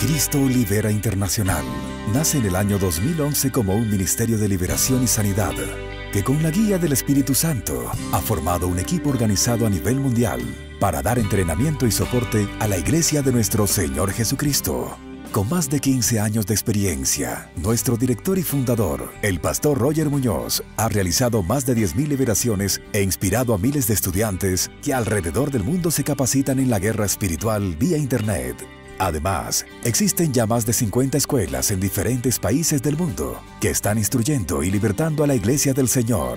Cristo Libera Internacional nace en el año 2011 como un ministerio de liberación y sanidad que con la guía del Espíritu Santo ha formado un equipo organizado a nivel mundial para dar entrenamiento y soporte a la Iglesia de nuestro Señor Jesucristo. Con más de 15 años de experiencia, nuestro director y fundador, el pastor Roger Muñoz, ha realizado más de 10.000 liberaciones e inspirado a miles de estudiantes que alrededor del mundo se capacitan en la guerra espiritual vía Internet. Además, existen ya más de 50 escuelas en diferentes países del mundo que están instruyendo y libertando a la Iglesia del Señor.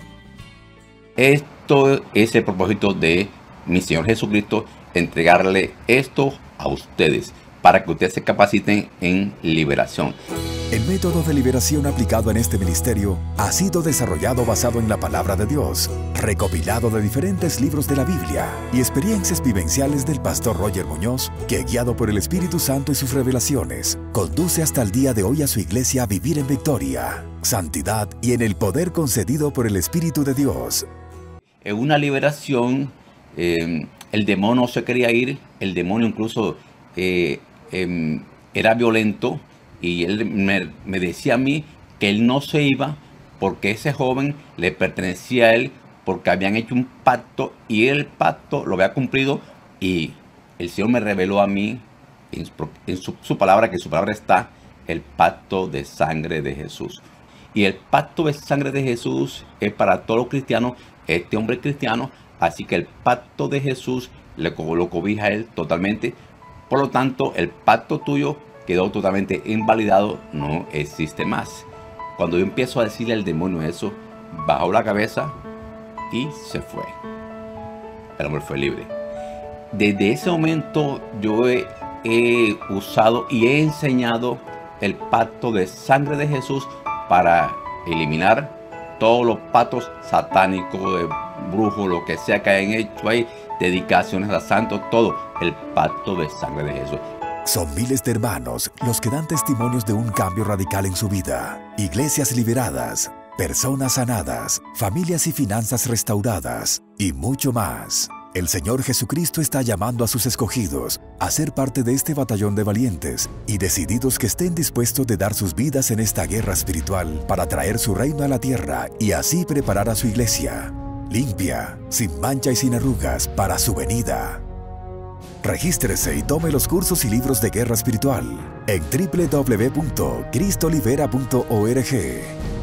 Esto es el propósito de mi Señor Jesucristo, entregarle esto a ustedes para que ustedes se capaciten en liberación. El método de liberación aplicado en este ministerio ha sido desarrollado basado en la palabra de Dios, recopilado de diferentes libros de la Biblia y experiencias vivenciales del pastor Roger Muñoz, que guiado por el Espíritu Santo y sus revelaciones, conduce hasta el día de hoy a su iglesia a vivir en victoria, santidad y en el poder concedido por el Espíritu de Dios. En una liberación, el demonio no se quería ir, el demonio incluso era violento. Y él me decía a mí que él no se iba porque ese joven le pertenecía a él, porque habían hecho un pacto y el pacto lo había cumplido. Y el Señor me reveló a mí en su palabra, que en su palabra está el pacto de sangre de Jesús. Y el pacto de sangre de Jesús es para todos los cristianos. Este hombre es cristiano, así que el pacto de Jesús lo cobija a él totalmente. Por lo tanto, el pacto tuyo quedó totalmente invalidado, no existe más. Cuando yo empiezo a decirle al demonio eso, bajó la cabeza y se fue. El hombre fue libre. Desde ese momento yo he usado y he enseñado el pacto de sangre de Jesús para eliminar todos los pactos satánicos, de brujos, lo que sea que hayan hecho ahí, dedicaciones a santos, todo el pacto de sangre de Jesús. Son miles de hermanos los que dan testimonios de un cambio radical en su vida. Iglesias liberadas, personas sanadas, familias y finanzas restauradas y mucho más. El Señor Jesucristo está llamando a sus escogidos a ser parte de este batallón de valientes y decididos que estén dispuestos de dar sus vidas en esta guerra espiritual para traer su reino a la tierra y así preparar a su iglesia, limpia, sin mancha y sin arrugas, para su venida. Regístrese y tome los cursos y libros de guerra espiritual en www.cristolibera.org.